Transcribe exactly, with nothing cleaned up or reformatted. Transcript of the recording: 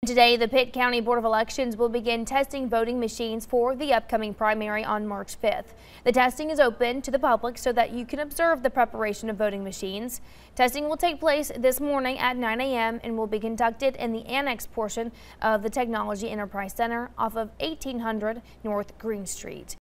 Today, the Pitt County Board of Elections will begin testing voting machines for the upcoming primary on March fifth. The testing is open to the public so that you can observe the preparation of voting machines. Testing will take place this morning at nine A M and will be conducted in the annex portion of the Technology Enterprise Center off of eighteen hundred North Green Street.